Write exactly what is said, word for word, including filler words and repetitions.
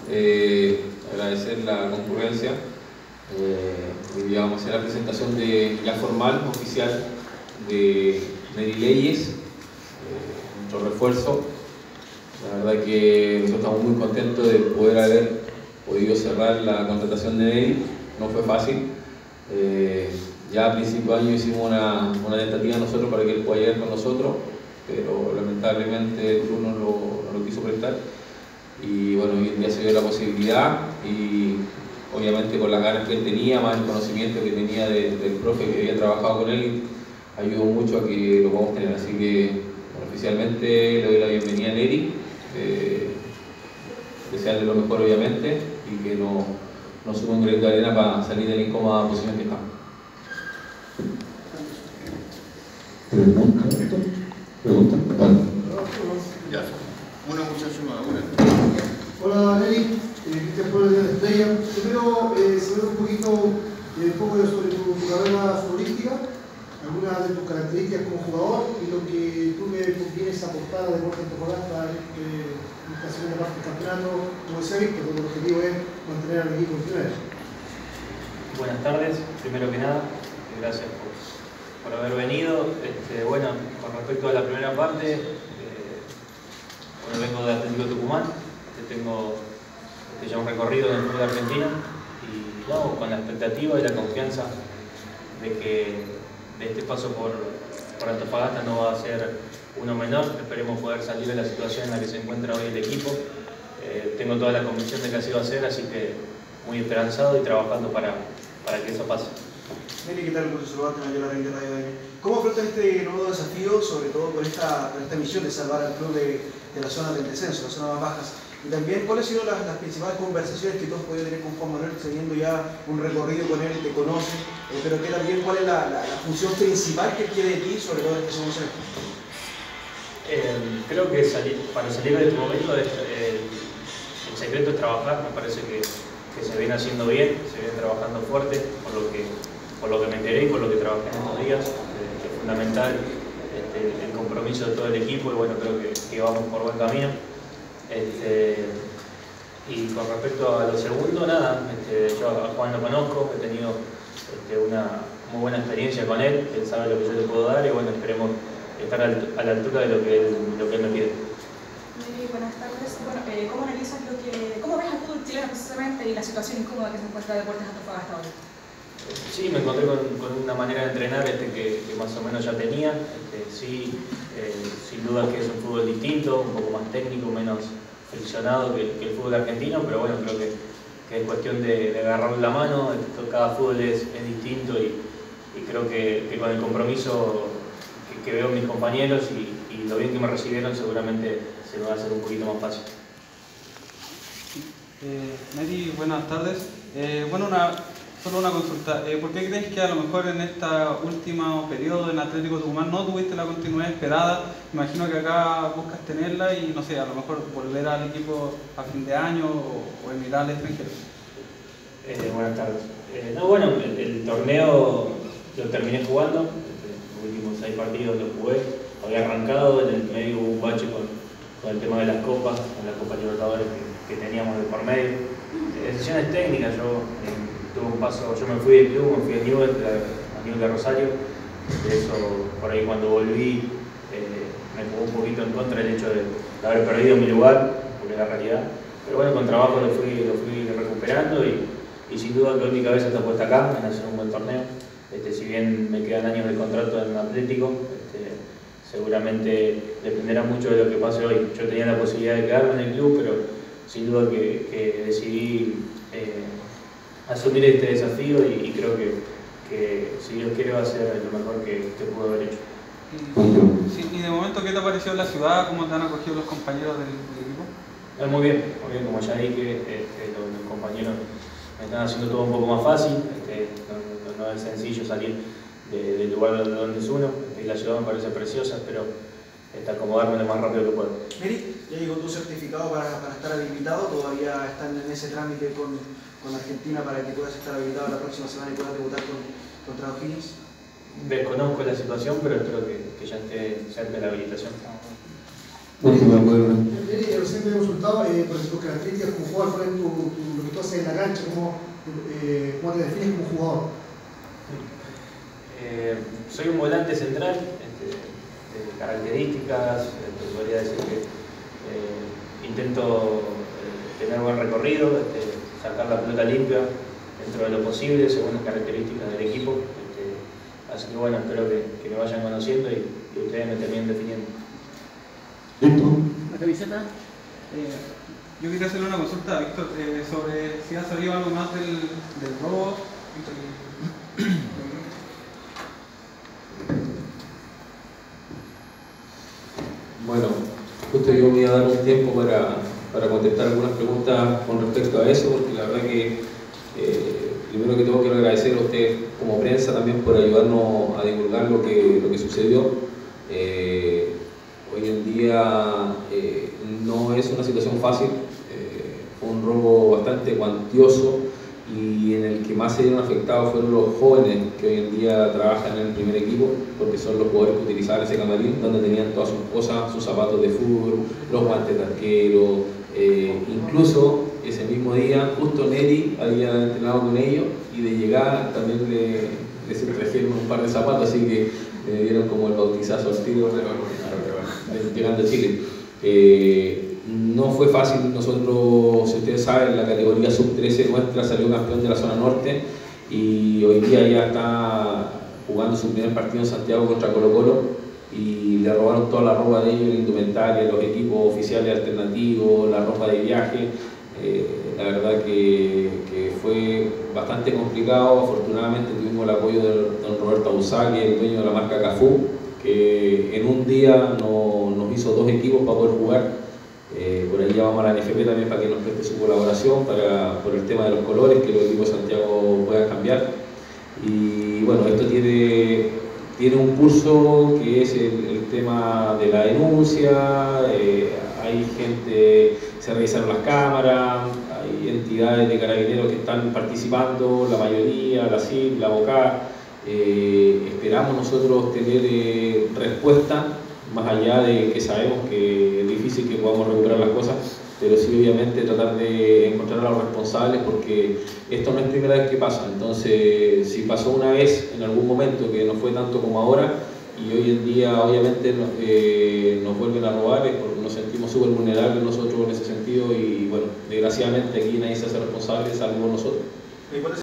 eh, agradecer la concurrencia. Eh, hoy día vamos a hacer la presentación de, ya formal, oficial, de Neri Leyes, eh, nuestro refuerzo. La verdad que nosotros estamos muy contentos de poder haber podido cerrar la contratación de Neri. No fue fácil. Eh, ya a principio de año hicimos una, una tentativa nosotros para que él pueda llegar con nosotros, pero lamentablemente el club no lo, no lo quiso prestar. Y bueno, hoy en día se dio la posibilidad y obviamente con las ganas que él tenía, más el conocimiento que tenía de, del profe que había trabajado con él, ayudó mucho a que lo podamos tener. Así que bueno, oficialmente le doy la bienvenida a Neri, eh, desearle lo mejor obviamente y que no, no suba un granito de arena para salir de la incómoda posición que estamos. ¿Pregunta? ¿Pregunta? Vale. Ya, una muchacha más, una. Hola Neri, eh, Cristian Flores de la Estrella. Primero, eh, saber un poquito, eh, un poco sobre tu, tu carrera futbolística, algunas de tus características como jugador y lo que tú me vienes a aportar a Deportes Antofagasta en esta segunda parte del campeonato, como se ha visto, donde el objetivo es mantener al equipo en primera. Buenas tardes, primero que nada, gracias por, por haber venido. Este, bueno, con respecto a la primera parte, eh, bueno, vengo de Atlético Tucumán, que tengo este, ya un recorrido en el fútbol argentino y no, con la expectativa y la confianza de que de este paso por, por Antofagasta no va a ser uno menor. Esperemos poder salir de la situación en la que se encuentra hoy el equipo. Eh, tengo toda la convicción de que así va a ser, así que muy esperanzado y trabajando para, para que eso pase. Neri, ¿qué tal? Un profesor Bate, Mayor Argentina Radio A M. ¿Cómo afrontan este nuevo desafío, sobre todo con esta, con esta misión de salvar al club de, de la zona del descenso, las zonas más bajas? Y también, ¿cuáles han sido las, las principales conversaciones que tú has podido tener con Juan Manuel, teniendo ya un recorrido con él, te conoce, eh, pero que también cuál es la, la, la función principal que quiere de ti, sobre todo en este segundo semestre? Eh, creo que salir, para salir de este momento es, eh, el secreto es trabajar. Me parece que, que se viene haciendo bien, se viene trabajando fuerte, por lo que, por lo que me enteré y por lo que trabajé en estos días. Eh, es fundamental este, el compromiso de todo el equipo y bueno, creo que, que vamos por buen camino. Este, y con respecto a lo segundo, nada, este, yo a Juan lo conozco, he tenido este, una muy buena experiencia con él, él sabe lo que yo le puedo dar y bueno, esperemos estar a la altura de lo que él, lo que él me pide. Muy buenas tardes. Bueno, eh, ¿cómo analizas lo que, cómo ves al fútbol chileno precisamente y la situación incómoda que se encuentra Deportes Antofagasta hoy? Sí, me encontré con, con una manera de entrenar este, que, que más o menos ya tenía. Este, sí, eh, sin duda que es un fútbol distinto, un poco más técnico, menos friccionado que, que el fútbol argentino, pero bueno, creo que, que es cuestión de, de agarrar la mano. Esto, cada fútbol es, es distinto y, y creo que, que con el compromiso que, que veo en mis compañeros y, y lo bien que me recibieron, seguramente se me va a hacer un poquito más fácil. Eh, Neri, buenas tardes. Eh, bueno, una, solo una consulta. Eh, ¿Por qué crees que a lo mejor en este último periodo en Atlético Tucumán no tuviste la continuidad esperada? Me imagino que acá buscas tenerla y no sé, a lo mejor volver al equipo a fin de año o, o emigrar al extranjero. Eh, buenas tardes. Eh, no, bueno, el, el torneo lo terminé jugando. Los últimos seis partidos los jugué. Había arrancado, en el medio hubo un bache con, con el tema de las copas, con la Copa Libertadores que, que teníamos de por medio. Eh, decisiones técnicas, yo eh, tuve un paso, yo me fui del club, me fui a Newell, a Newell de Rosario. De eso, por ahí cuando volví, eh, me jugó un poquito en contra el hecho de, de haber perdido mi lugar, porque es la realidad. Pero bueno, con trabajo lo fui, lo fui recuperando y, y sin duda que hoy mi cabeza está puesta acá, en hacer un buen torneo. Este, si bien me quedan años de contrato en Atlético, este, seguramente dependerá mucho de lo que pase hoy. Yo tenía la posibilidad de quedarme en el club, pero sin duda que, que decidí eh, asumir este desafío y, y creo que, que si Dios quiere va a ser lo mejor que, que puedo haber hecho. Y, sí, y de momento, ¿qué te ha parecido la ciudad? ¿Cómo te han acogido los compañeros del, del equipo? Eh, muy bien, muy bien, como ya dije, este, los, los compañeros me están haciendo todo un poco más fácil. Este, no, no, no es sencillo salir de, del lugar donde, donde es uno. Este, la ciudad me parece preciosa, pero este, acomodarme lo más rápido que puedo. Neri, ya llegó tu certificado para, para estar habilitado, todavía están en ese trámite con, con Argentina para que puedas estar habilitado la próxima semana y puedas debutar con, contra O'Higgins. Desconozco la situación, pero espero que, que ya esté cerca de la habilitación. Última, bueno. Recién me he consultado eh, por tus características como jugador, cuál es tu, tu, lo que tú haces en la cancha, cómo, eh, cómo te defines como jugador. Eh, soy un volante central, este, de características, este, podría decir que eh, intento eh, tener buen recorrido, este, sacar la pelota limpia dentro de lo posible, según las características del equipo. Este, así que bueno, espero que, que me vayan conociendo y, y ustedes me terminen definiendo. ¿Listo? La camiseta. Eh, yo quería hacerle una consulta a Víctor eh, sobre si ha salido algo más del, del robo. Bueno, justo yo me iba a dar un tiempo para, para contestar algunas preguntas con respecto a eso, porque la verdad que eh, primero que todo quiero agradecer a ustedes como prensa también por ayudarnos a divulgar lo que, lo que sucedió. Eh, hoy en día eh, no es una situación fácil, eh, fue un robo bastante cuantioso y en el que más se vieron afectados fueron los jóvenes que hoy en día trabajan en el primer equipo, porque son los jugadores que utilizaban ese camarín, donde tenían todas sus cosas, sus zapatos de fútbol, los guantes de arquero, eh, incluso ese mismo día justo Neri había entrenado con ellos y de llegar también le, les trajeron un par de zapatos, así que le dieron como el bautizazo al tiro llegando a Chile. Eh, no fue fácil, nosotros, si ustedes saben, la categoría sub trece nuestra salió campeón de la zona norte y hoy día ya está jugando su primer partido en Santiago contra Colo Colo y le robaron toda la ropa de ellos, la indumentaria, los equipos oficiales alternativos, la ropa de viaje. Eh, la verdad que, que fue bastante complicado. Afortunadamente tuvimos el apoyo de don Roberto Abusá, que es el dueño de la marca Cafú, que en un día no, nos hizo dos equipos para poder jugar. Eh, por ahí llamamos a la N F P también para que nos preste su colaboración para, por el tema de los colores, que los equipos de Santiago puedan cambiar. Y bueno, esto tiene, tiene un curso que es el, el tema de la denuncia, eh, hay gente, se revisaron las cámaras, hay entidades de carabineros que están participando, la mayoría, la C I P, la BOCA. Eh, esperamos nosotros tener eh, respuesta, más allá de que sabemos que es difícil que podamos recuperar las cosas, pero sí obviamente tratar de encontrar a los responsables, porque esto no es primera vez que pasa. Entonces, si pasó una vez en algún momento, que no fue tanto como ahora, y hoy en día obviamente nos, eh, nos vuelven a robar, es porque nos sentimos súper vulnerables nosotros en ese sentido, y bueno, desgraciadamente aquí nadie se hace responsable salvo nosotros.